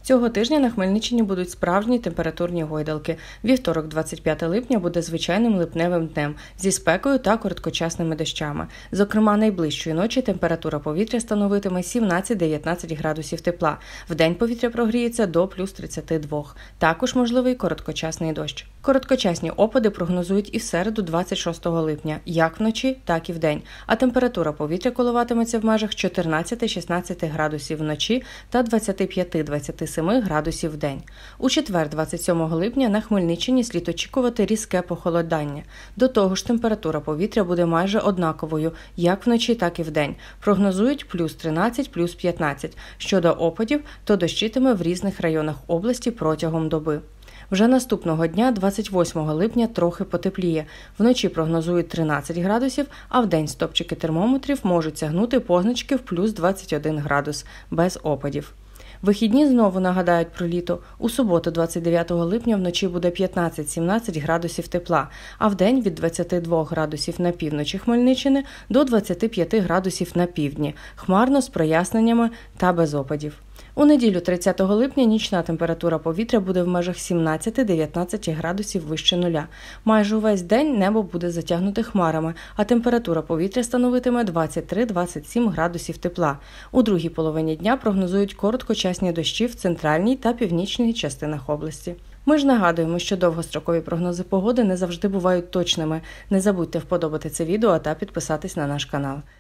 Цього тижня на Хмельниччині будуть справжні температурні гойдалки. Вівторок, 25 липня, буде звичайним липневим днем зі спекою та короткочасними дощами. Зокрема, найближчої ночі температура повітря становитиме 17-19 градусів тепла. Вдень повітря прогріється до плюс 32. Також можливий короткочасний дощ. Короткочасні опади прогнозують і в середу, 26 липня, як вночі, так і вдень. А температура повітря коливатиметься в межах 14-16 градусів вночі та 25-27 градусів в день. У четвер, 27 липня, на Хмельниччині слід очікувати різке похолодання. До того ж, температура повітря буде майже однаковою, як вночі, так і вдень. Прогнозують плюс 13, плюс 15. Щодо опадів, то дощитиме в різних районах області протягом доби. Вже наступного дня, 28 липня, трохи потепліє. Вночі прогнозують 13 градусів, а вдень стопчики термометрів можуть сягнути позначки в плюс 21 градус, без опадів. Вихідні знову нагадають про літо. У суботу, 29 липня, вночі буде 15-17 градусів тепла, а вдень від 22 градусів на півночі Хмельниччини до 25 градусів на півдні, хмарно з проясненнями та без опадів. У неділю, 30 липня, нічна температура повітря буде в межах 17-19 градусів вище нуля. Майже увесь день небо буде затягнуте хмарами, а температура повітря становитиме 23-27 градусів тепла. У другій половині дня прогнозують короткочасні дощі в центральній та північній частинах області. Ми ж нагадуємо, що довгострокові прогнози погоди не завжди бувають точними. Не забудьте вподобати це відео та підписатись на наш канал.